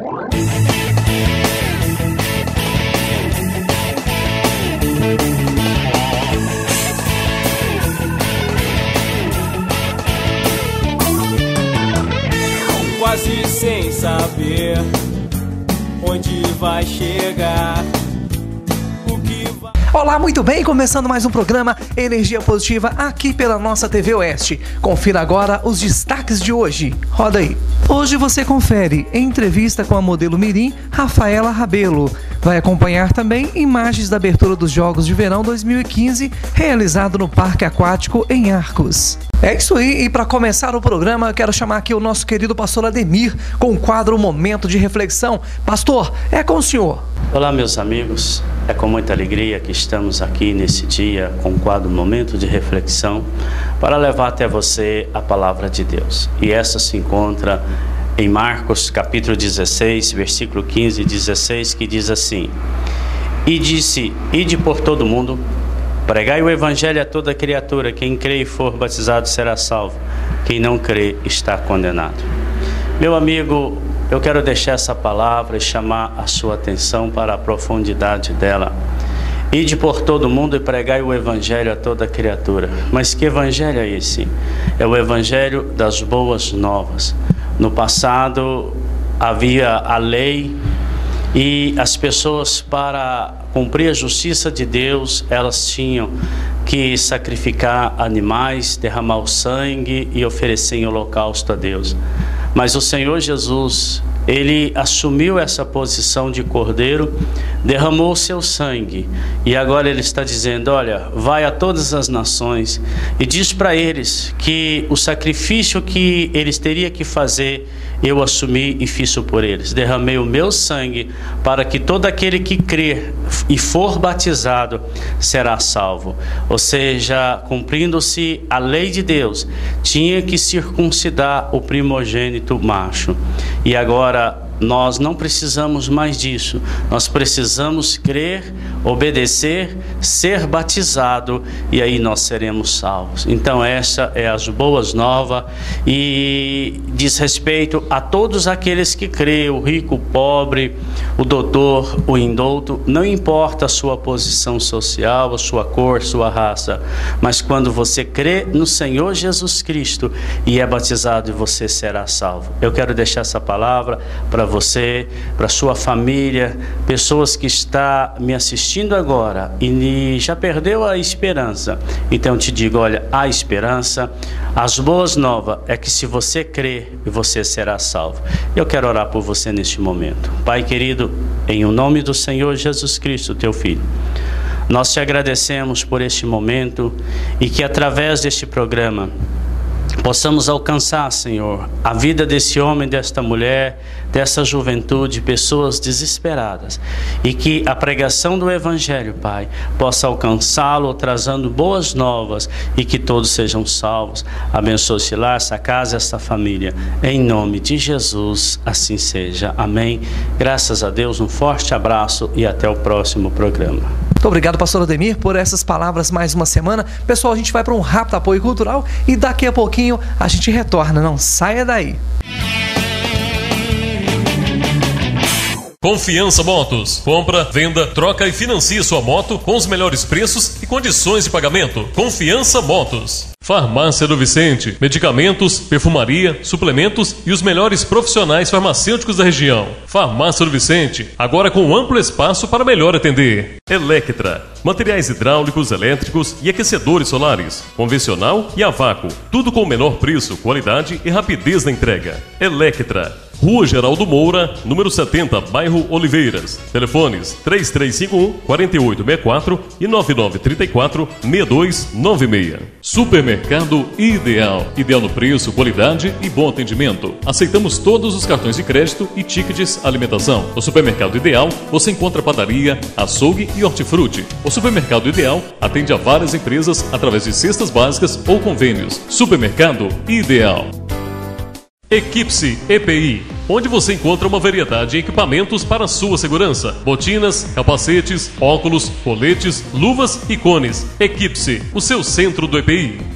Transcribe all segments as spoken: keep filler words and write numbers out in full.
Quase sem saber onde vai chegar. O que vai... Olá, muito bem, começando mais um programa Energia Positiva aqui pela nossa T V Oeste. Confira agora os destaques de hoje. Roda aí. Hoje você confere entrevista com a modelo mirim Rafaela Rabelo. Vai acompanhar também imagens da abertura dos Jogos de Verão dois mil e quinze, realizado no Parque Aquático em Arcos. É isso aí, e para começar o programa, eu quero chamar aqui o nosso querido pastor Ademir com o quadro Momento de Reflexão. Pastor, é com o senhor. Olá, meus amigos, é com muita alegria que estamos aqui nesse dia com o quadro Momento de Reflexão para levar até você a palavra de Deus. E essa se encontra em Marcos capítulo dezesseis, versículo quinze e dezesseis, que diz assim: E disse, ide por todo o mundo, pregai o evangelho a toda criatura, quem crê e for batizado será salvo, quem não crê está condenado. Meu amigo, eu quero deixar essa palavra e chamar a sua atenção para a profundidade dela. Ide por todo mundo e pregai o evangelho a toda criatura. Mas que evangelho é esse? É o evangelho das boas novas. No passado havia a lei e as pessoas, para cumprir a justiça de Deus, elas tinham que sacrificar animais, derramar o sangue e oferecer em holocausto a Deus. Mas o Senhor Jesus, Ele assumiu essa posição de cordeiro, derramou o seu sangue e agora Ele está dizendo: olha, vai a todas as nações e diz para eles que o sacrifício que eles teriam que fazer, eu assumi e fiz por eles. Derramei o meu sangue para que todo aquele que crer e for batizado será salvo. Ou seja, cumprindo-se a lei de Deus, tinha que circuncidar o primogênito macho. E agora nós não precisamos mais disso. Nós precisamos crer, obedecer, ser batizado, e aí nós seremos salvos. Então essa é as boas novas e diz respeito a todos aqueles que creem, o rico, o pobre, o doutor, o indouto, não importa a sua posição social, a sua cor, sua raça, mas quando você crê no Senhor Jesus Cristo e é batizado, você será salvo. Eu quero deixar essa palavra para você, para sua família, pessoas que estão me assistindo agora e já perdeu a esperança. Então te digo, olha, há esperança. As boas novas é que se você crer, você será salvo. Eu quero orar por você neste momento. Pai querido, em o nome do Senhor Jesus Cristo, teu Filho, nós te agradecemos por este momento e que através deste programa possamos alcançar, Senhor, a vida desse homem, desta mulher, dessa juventude, pessoas desesperadas, e que a pregação do Evangelho, Pai, possa alcançá-lo, trazendo boas novas, e que todos sejam salvos. Abençoe-se lá, essa casa, essa família, em nome de Jesus, assim seja. Amém. Graças a Deus, um forte abraço e até o próximo programa. Muito obrigado, pastor Ademir, por essas palavras mais uma semana. Pessoal, a gente vai para um rápido apoio cultural e daqui a pouquinho a gente retorna. Não saia daí. Confiança Motos. Compra, venda, troca e financie sua moto com os melhores preços e condições de pagamento. Confiança Motos. Farmácia do Vicente. Medicamentos, perfumaria, suplementos e os melhores profissionais farmacêuticos da região. Farmácia do Vicente, agora com amplo espaço para melhor atender. Electra. Materiais hidráulicos, elétricos e aquecedores solares. Convencional e a vácuo. Tudo com o menor preço, qualidade e rapidez na entrega. Electra. Rua Geraldo Moura, número setenta, bairro Oliveiras. Telefones três três cinco um, quatro oito seis quatro e nove nove três quatro, seis dois nove seis. Supermercado Ideal. Ideal no preço, qualidade e bom atendimento. Aceitamos todos os cartões de crédito e tickets alimentação. No Supermercado Ideal, você encontra padaria, açougue e hortifruti. O Supermercado Ideal atende a várias empresas através de cestas básicas ou convênios. Supermercado Ideal. Equipse E P I, onde você encontra uma variedade de equipamentos para a sua segurança. Botinas, capacetes, óculos, coletes, luvas e cones. Equipse, o seu centro do E P I.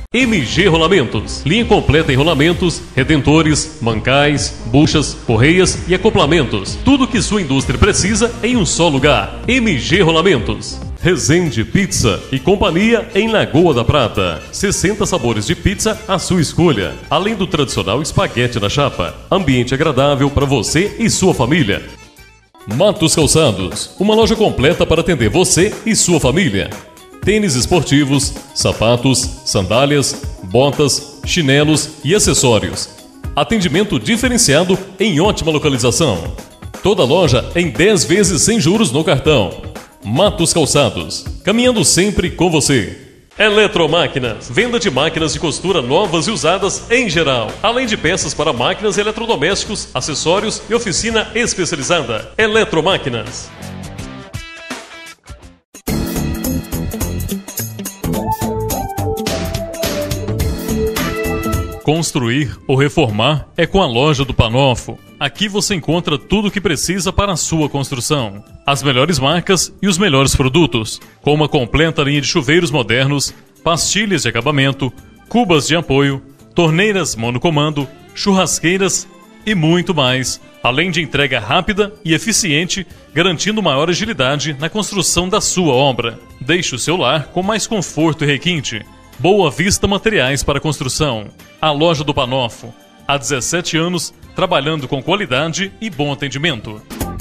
M G Rolamentos, linha completa em rolamentos, retentores, mancais, buchas, correias e acoplamentos. Tudo que sua indústria precisa em um só lugar. M G Rolamentos. Resende Pizza e Companhia em Lagoa da Prata. sessenta sabores de pizza à sua escolha, além do tradicional espaguete na chapa. Ambiente agradável para você e sua família. Matos Calçados, uma loja completa para atender você e sua família. Tênis esportivos, sapatos, sandálias, botas, chinelos e acessórios. Atendimento diferenciado em ótima localização. Toda loja em dez vezes sem juros no cartão. Matos Calçados, caminhando sempre com você. Eletromáquinas, venda de máquinas de costura novas e usadas em geral, além de peças para máquinas e eletrodomésticos, acessórios e oficina especializada. Eletromáquinas. Construir ou reformar é com a loja do Panofo. Aqui você encontra tudo o que precisa para a sua construção. As melhores marcas e os melhores produtos, com uma completa linha de chuveiros modernos, pastilhas de acabamento, cubas de apoio, torneiras monocomando, churrasqueiras e muito mais. Além de entrega rápida e eficiente, garantindo maior agilidade na construção da sua obra. Deixe o seu lar com mais conforto e requinte. Boa Vista Materiais para Construção. A loja do Panofo. Há dezessete anos, trabalhando com qualidade e bom atendimento.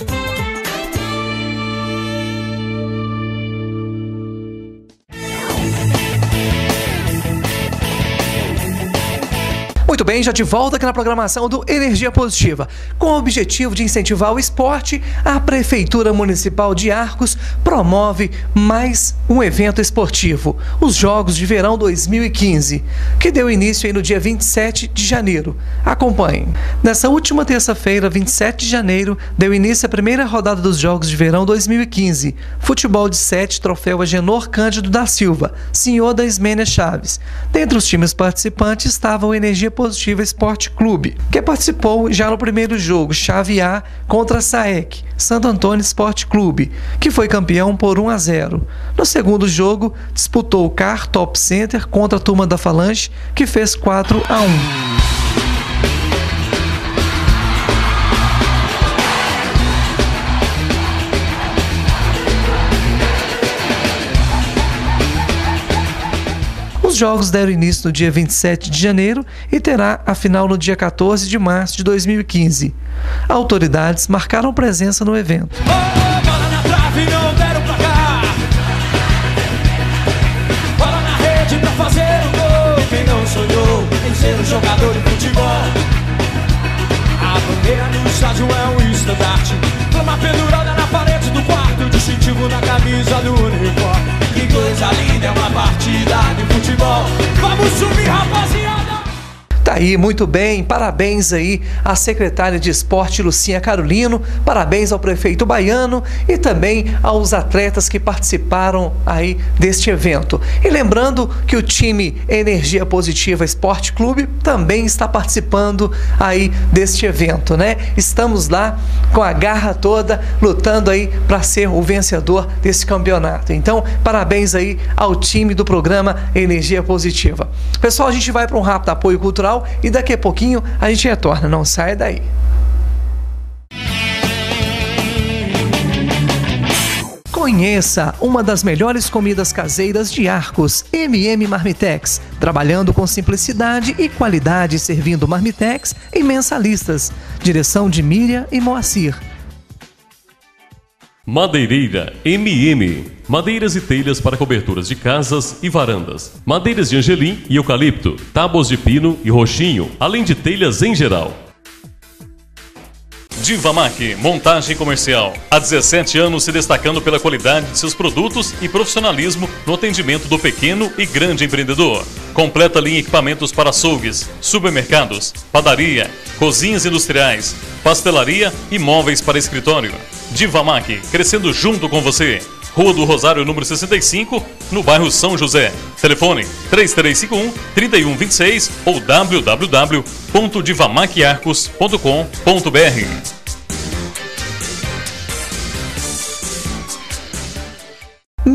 Muito bem, já de volta aqui na programação do Energia Positiva. Com o objetivo de incentivar o esporte, a Prefeitura Municipal de Arcos promove mais um evento esportivo, os Jogos de Verão dois mil e quinze, que deu início aí no dia vinte e sete de janeiro. Acompanhem. Nessa última terça-feira, vinte e sete de janeiro, deu início a primeira rodada dos Jogos de Verão dois mil e quinze. Futebol de sete, troféu Agenor Cândido da Silva, senhor da Ismênia Chaves. Dentre os times participantes estava o Energia Positiva Esporte Clube, que participou já no primeiro jogo, chave A, contra a S A E C, Santo Antônio Esporte Clube, que foi campeão por um a zero. No segundo jogo, disputou o C A R Top Center contra a turma da Falange, que fez quatro a um. Os jogos deram início no dia vinte e sete de janeiro e terá a final no dia quatorze de março de dois mil e quinze. Autoridades marcaram presença no evento. Oh, bola na trave, não deram pra cá. Bola na rede pra fazer o gol. Quem não sonhou em ser um jogador de futebol? A bandeira no estádio é um estandarte, flama pendurada na parede do quarto, distintivo na camisa do uniforme. Que coisa linda, é uma partida de futebol. Vamos subir, rapaziada! Tá aí, muito bem, parabéns aí à secretária de Esporte Lucinha Carolino, parabéns ao prefeito baiano e também aos atletas que participaram aí deste evento. E lembrando que o time Energia Positiva Esporte Clube também está participando aí deste evento, né? Estamos lá com a garra toda, lutando aí para ser o vencedor desse campeonato. Então, parabéns aí ao time do programa Energia Positiva. Pessoal, a gente vai para um rápido apoio cultural e daqui a pouquinho a gente retorna, não sai daí. Conheça uma das melhores comidas caseiras de Arcos, M M Marmitex, trabalhando com simplicidade e qualidade, servindo Marmitex em mensalistas. Direção de Miriam e Moacir. Madeireira M M. Madeiras e telhas para coberturas de casas e varandas. Madeiras de angelim e eucalipto, tábuas de pino e roxinho, além de telhas em geral. Divamac, montagem comercial. Há dezessete anos se destacando pela qualidade de seus produtos e profissionalismo no atendimento do pequeno e grande empreendedor. Completa linha equipamentos para açougues, supermercados, padaria, cozinhas industriais, pastelaria e móveis para escritório. Divamac, crescendo junto com você. Rua do Rosário, número sessenta e cinco, no bairro São José. Telefone três três cinco um, três um dois seis ou w w w ponto divamac arcos ponto com ponto b r.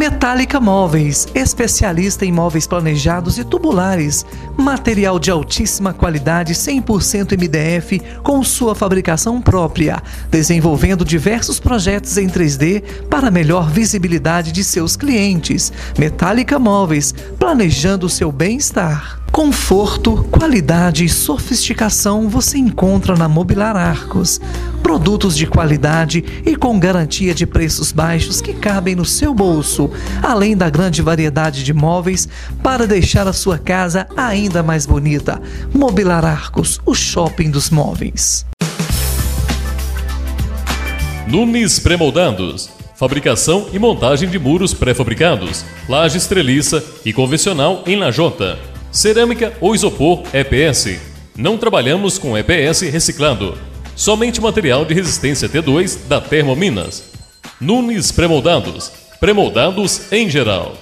Metálica Móveis, especialista em móveis planejados e tubulares, material de altíssima qualidade, cem por cento M D F, com sua fabricação própria, desenvolvendo diversos projetos em três D para melhor visibilidade de seus clientes. Metálica Móveis, planejando o seu bem-estar. Conforto, qualidade e sofisticação você encontra na Mobilar Arcos. Produtos de qualidade e com garantia de preços baixos que cabem no seu bolso, além da grande variedade de móveis para deixar a sua casa ainda mais bonita. Mobilar Arcos, o shopping dos móveis. Nunes Premoldados. Fabricação e montagem de muros pré-fabricados, lajes treliça e convencional em lajota. Cerâmica ou isopor E P S. Não trabalhamos com E P S reciclado. Somente material de resistência T dois da Termominas. Nunes Premoldados. Premoldados em geral.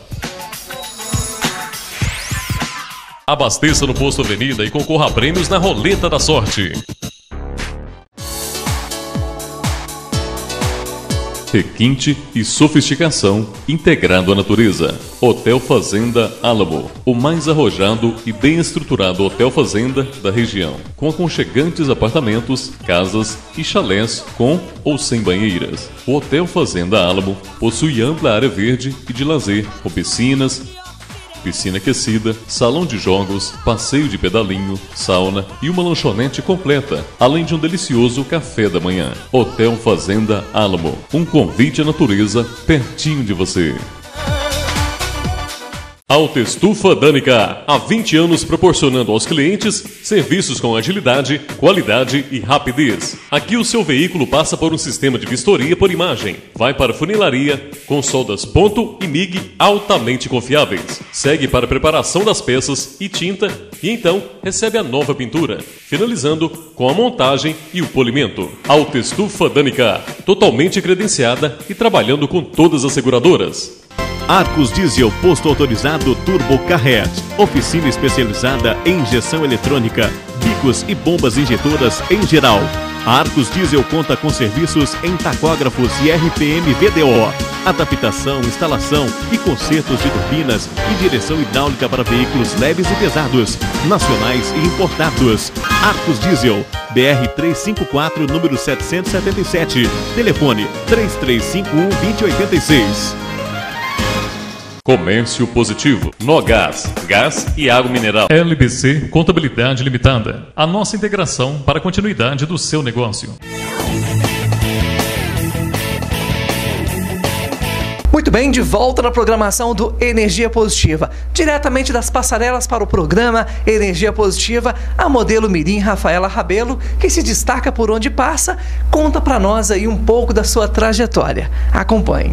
Abasteça no Posto Avenida e concorra a prêmios na Roleta da Sorte. Requinte e sofisticação integrado à natureza. Hotel Fazenda Álamo, o mais arrojado e bem estruturado hotel fazenda da região, com aconchegantes apartamentos, casas e chalés com ou sem banheiras. O Hotel Fazenda Álamo possui ampla área verde e de lazer, com piscinas, piscina aquecida, salão de jogos, passeio de pedalinho, sauna e uma lanchonete completa, além de um delicioso café da manhã. Hotel Fazenda Álamo, um convite à natureza pertinho de você. Autoestufa Danica, há vinte anos proporcionando aos clientes serviços com agilidade, qualidade e rapidez. Aqui o seu veículo passa por um sistema de vistoria por imagem, vai para funilaria, com soldas ponto e M I G altamente confiáveis. Segue para a preparação das peças e tinta e então recebe a nova pintura, finalizando com a montagem e o polimento. Autoestufa Danica, totalmente credenciada e trabalhando com todas as seguradoras. Arcos Diesel, posto autorizado Turbo Carret. Oficina especializada em injeção eletrônica, bicos e bombas injetoras em geral. A Arcos Diesel conta com serviços em tacógrafos e R P M V D O, adaptação, instalação e consertos de turbinas e direção hidráulica para veículos leves e pesados, nacionais e importados. Arcos Diesel, B R trezentos e cinquenta e quatro, número setecentos e setenta e sete. Telefone três três cinco um, dois zero oito seis. Comércio Positivo, Nogás, gás e água mineral. L B C Contabilidade Limitada. A nossa integração para a continuidade do seu negócio. Muito bem, de volta na programação do Energia Positiva. Diretamente das passarelas para o programa Energia Positiva, a modelo mirim Rafaela Rabelo, que se destaca por onde passa, conta para nós aí um pouco da sua trajetória. Acompanhe.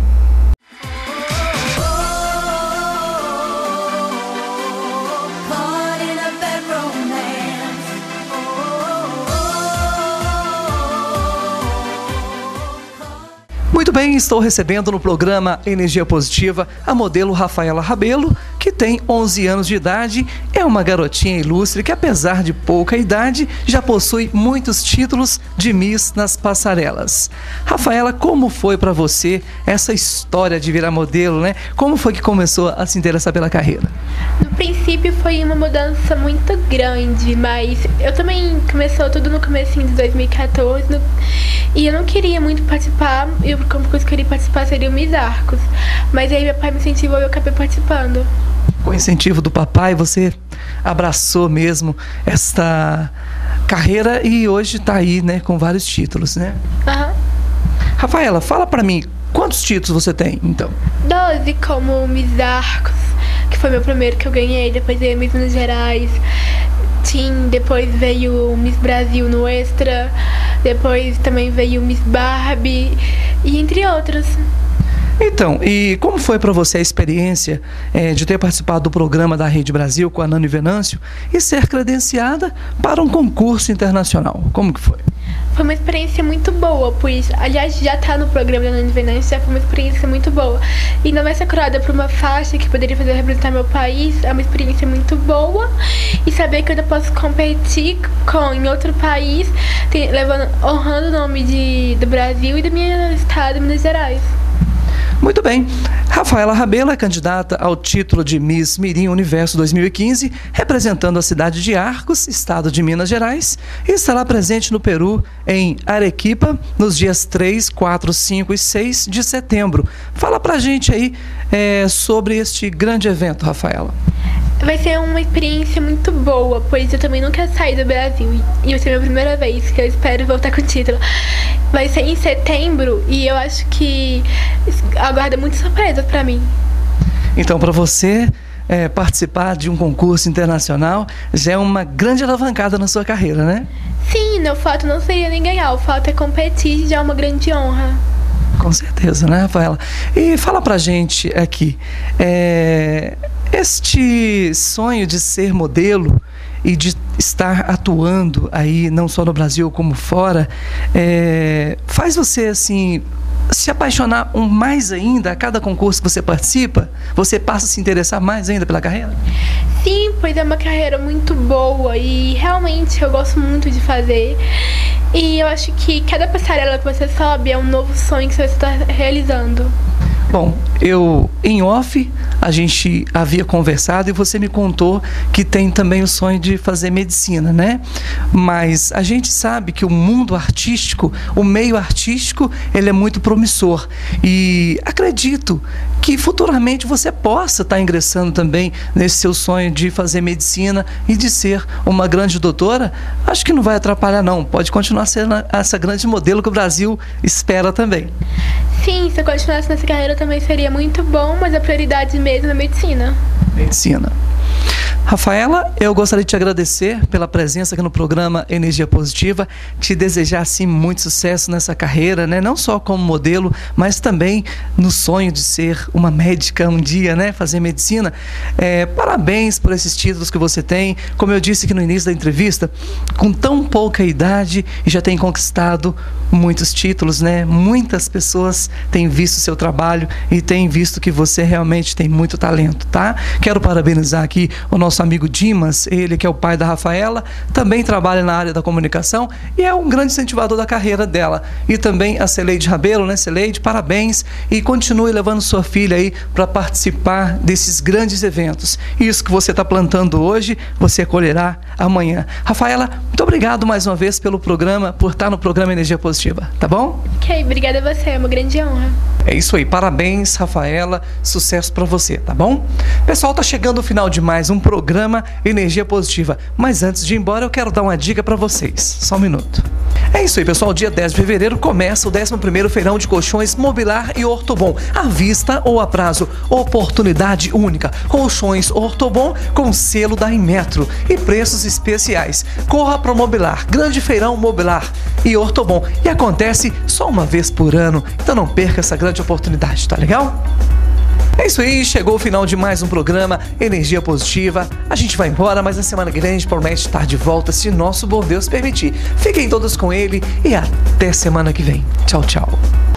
Muito bem, estou recebendo no programa Energia Positiva a modelo Rafaela Rabelo, que tem onze anos de idade, é uma garotinha ilustre que, apesar de pouca idade, já possui muitos títulos de Miss nas passarelas. Rafaela, como foi para você essa história de virar modelo, né? Como foi que começou a se interessar pela carreira? No princípio foi uma mudança muito grande, mas eu também começou tudo no comecinho de dois mil e quatorze no, e eu não queria muito participar, eu, a única coisa que eu queria participar seria o Miss Arcos, mas aí meu pai me incentivou e eu acabei participando. Com o incentivo do papai, você abraçou mesmo esta carreira e hoje está aí, né, com vários títulos, né? Aham. Rafaela, fala pra mim, quantos títulos você tem, então? doze, como Miss Arcos, que foi meu primeiro que eu ganhei, depois veio Miss Minas Gerais, Team, depois veio Miss Brasil no Extra, depois também veio Miss Barbie, e entre outros. Então, e como foi para você a experiência é, de ter participado do programa da Rede Brasil com a Nani Venâncio e ser credenciada para um concurso internacional? Como que foi? Foi uma experiência muito boa, pois, aliás, já tá no programa da Nani Venâncio, já foi uma experiência muito boa. E não vai ser curada por uma faixa que poderia fazer representar meu país, é uma experiência muito boa. E saber que eu ainda posso competir com, em outro país, tem, levando, honrando o nome de, do Brasil e do meu estado, Minas Gerais. Muito bem. Rafaela Rabelo é candidata ao título de Miss Mirim Universo dois mil e quinze, representando a cidade de Arcos, estado de Minas Gerais, e estará presente no Peru, em Arequipa, nos dias três, quatro, cinco e seis de setembro. Fala pra gente aí é, sobre este grande evento, Rafaela. Vai ser uma experiência muito boa, pois eu também nunca saí do Brasil e vai ser a minha primeira vez que eu espero voltar com o título. Vai ser em setembro e eu acho que aguarda muita surpresa pra mim. Então, para você é, participar de um concurso internacional já é uma grande alavancada na sua carreira, né? Sim, o fato não seria nem ganhar, o fato é competir, já é uma grande honra. Com certeza, né, Rafaela? E fala pra gente aqui, é, este sonho de ser modelo e de estar atuando aí, não só no Brasil como fora, é, faz você, assim, se apaixonar um mais ainda a cada concurso que você participa? Você passa a se interessar mais ainda pela carreira? Sim, pois é uma carreira muito boa e realmente eu gosto muito de fazer. E eu acho que cada passarela que você sobe é um novo sonho que você está realizando. Bom, eu, em off, a gente havia conversado e você me contou que tem também o sonho de fazer medicina, né? Mas a gente sabe que o mundo artístico, o meio artístico, ele é muito promissor. E acredito que futuramente você possa estar ingressando também nesse seu sonho de fazer medicina e de ser uma grande doutora. Acho que não vai atrapalhar, não. Pode continuar sendo essa grande modelo que o Brasil espera também. Sim, se eu continuasse nessa carreira também seria muito bom, mas a prioridade mesmo é a medicina. Medicina. Rafaela, eu gostaria de te agradecer pela presença aqui no programa Energia Positiva, te desejar, assim, muito sucesso nessa carreira, né? Não só como modelo, mas também no sonho de ser uma médica um dia, né? Fazer medicina. É, parabéns por esses títulos que você tem. Como eu disse aqui no início da entrevista, com tão pouca idade e já tem conquistado muitos títulos, né? Muitas pessoas têm visto o seu trabalho e têm visto que você realmente tem muito talento, tá? Quero parabenizar aqui o nosso amigo Dimas, ele que é o pai da Rafaela, também trabalha na área da comunicação e é um grande incentivador da carreira dela. E também a Celeide Rabelo, né, Celeide? Parabéns e continue levando sua filha aí para participar desses grandes eventos. Isso que você está plantando hoje, você colherá amanhã. Rafaela, muito obrigado mais uma vez pelo programa, por estar no programa Energia Positiva, tá bom? Ok, obrigada a você, é uma grande honra. É isso aí, parabéns, Rafaela, sucesso para você, tá bom? Pessoal, tá chegando o final de mais um programa Energia Positiva, mas antes de ir embora eu quero dar uma dica para vocês, só um minuto. É isso aí, pessoal, dia dez de fevereiro começa o décimo primeiro Feirão de Colchões Mobilar e Ortobon, à vista ou a prazo, oportunidade única, colchões Ortobon com selo da Inmetro e preços especiais. Corra pro Mobilar, grande feirão Mobilar e Ortobon, e acontece só uma vez por ano, então não perca essa grande oportunidade, tá legal? É isso aí, chegou o final de mais um programa Energia Positiva. A gente vai embora, mas na semana que vem a gente promete estar de volta, se nosso bom Deus permitir. Fiquem todos com ele e até semana que vem. Tchau, tchau.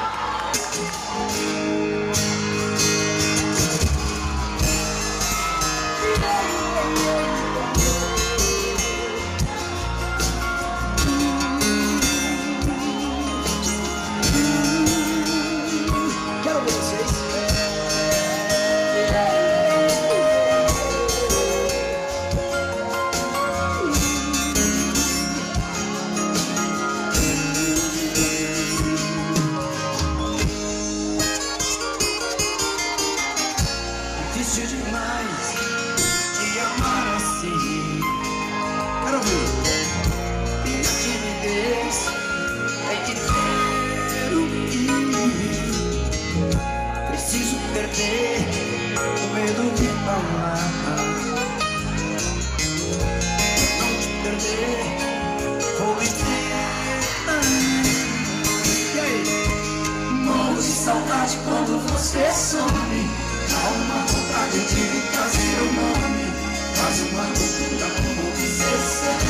Quando você some, há uma vontade de trazer o nome, faz uma loucura como obsessão.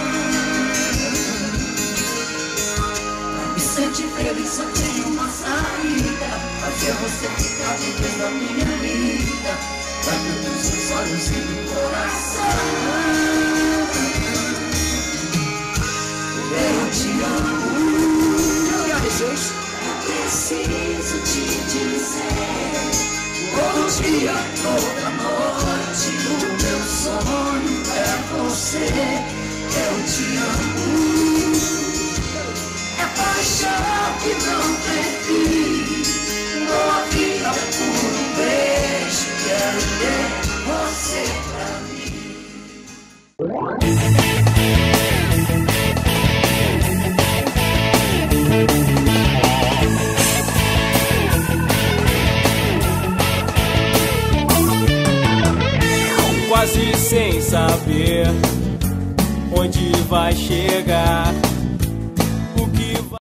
Me sente feliz, só tenho uma saída, fazer você ficar de vez da minha vida, vai dos seus olhos e do coração. Eu te amo. Eu preciso te dizer. te amo. É paixão que não tem fim. Dou a vida por um beijo. Quero ter você pra mim. Quase sem saber onde vai chegar.